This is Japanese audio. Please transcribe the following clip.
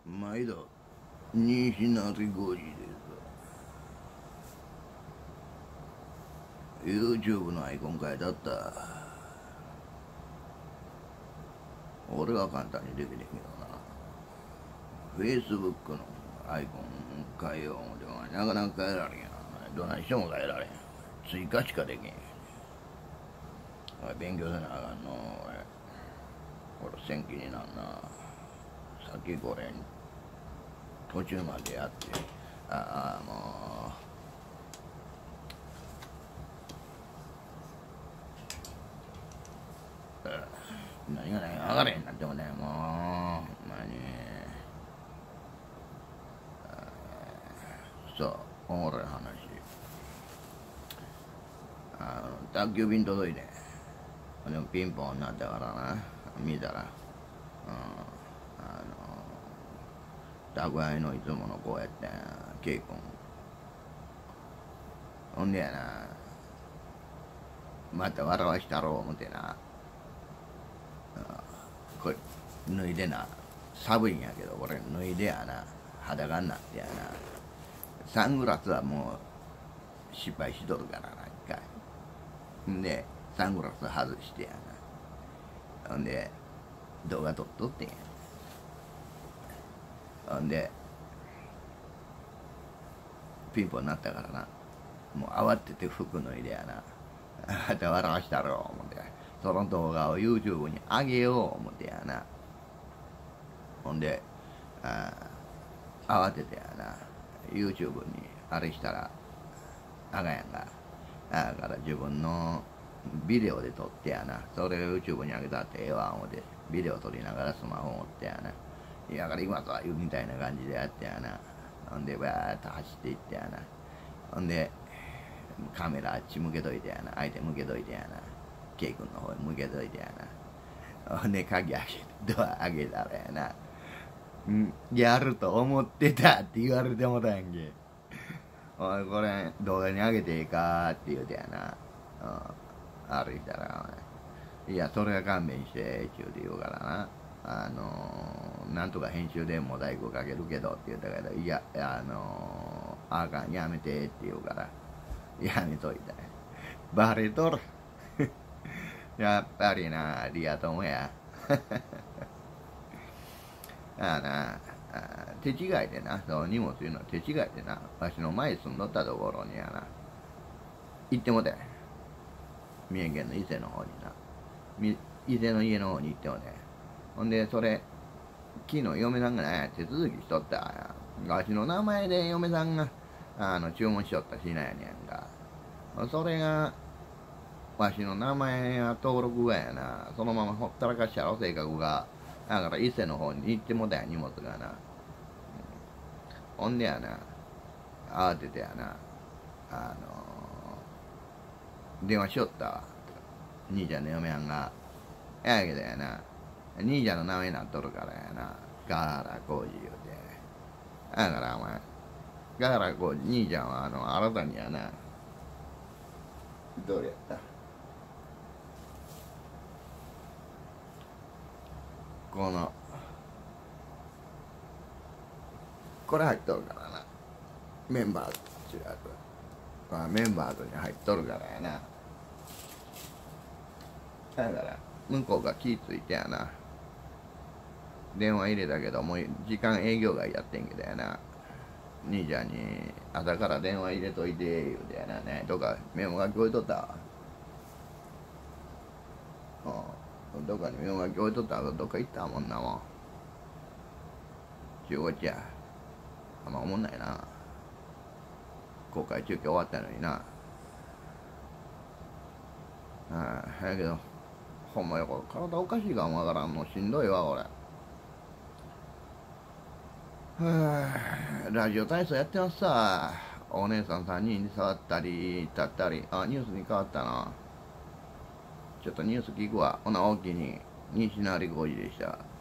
毎度西成ゴジです。 YouTube のアイコン変えたった。俺は簡単にできてんけどな。 Facebook のアイコン変えよう思てもなかなか変えられんやん。どないしても変えられん。追加しかできん。勉強せなあかんの。俺戦記になんな。さっきこれ途中までやって、もう何がない上がれへんなってもね、もうほんまにそうおもろい話。宅急便届いて、でもピンポンになったからな、見たら、宅配のいつものこうやってケイ君、ほんでやな、また笑わしたろう思てな、これ脱いでな、寒いんやけどこれ脱いでやな、裸になってやな、サングラスはもう失敗しとるからな一回。んでサングラス外してやな、ほんで動画撮っとってんや。ほんでピンポンになったからな、もう慌てて服脱いでやな、また笑わしたろう思って、その動画を YouTube に上げよう思ってやな。ほんで慌ててやな YouTube にあれしたらあかんやんか。だから自分のビデオで撮ってやな、それを YouTube に上げたってええわ思って、ビデオ撮りながらスマホ持ってやな、いやから今かみたいな感じでやってやな。ほんでバーッと走っていってやな。ほんでカメラあっち向けといてやな、相手向けといてやな、ケイ君の方に向けといてやな。ほんで鍵開けてドア開けたらやな、やると思ってたって言われてもたやんけ。おいこれ動画に上げてええかって言うてやな、歩いたら、いやそれは勘弁してって言うて言うからな、なんとか編集でモザイクかけるけどって言ったけど、いやあかんやめてって言うからやめといた。バレとる。やっぱりなリア友や。手違いでな、そう荷物いうのは手違いでな、わしの前住んどったところにやな行ってもて、三重県の伊勢の方にな、伊勢の家の方に行ってもて、ほんでそれ昨日嫁さんがね手続きしとったやん。わしの名前で嫁さんが注文しとった品やねんか。それがわしの名前や登録がやな、そのままほったらかしたろ性格が。だから伊勢の方に行ってもたやん荷物がな。ほんでやな慌ててやな電話しよったわ、兄ちゃんの嫁はんが。やけどやな、兄ちゃんの名前になっとるからやな、ガ原浩二言うて。だからお前ガ原浩二、兄ちゃんは新たにやな、どれやった、これ入っとるからな、メンバーズっていうやつ、メンバーズに入っとるからやな。だから向こうが気ぃついてやな、電話入れたけどもう時間営業外やってんけどやな、兄ちゃんに朝から電話入れといて言うてやな、ねとかメモが聞こえとったわ。どっかにメモが聞こえとったらどっか行ったもんなもん。中国地やあんまおもんないな、公開中継終わったのにな。やけどほんまよ、これ体おかしいかもわからんのしんどいわ俺。ラジオ体操やってますさ。お姉さん3人に触ったり立ったり。ニュースに変わったな。ちょっとニュース聞くわ。ほな大きに西成浩二でした。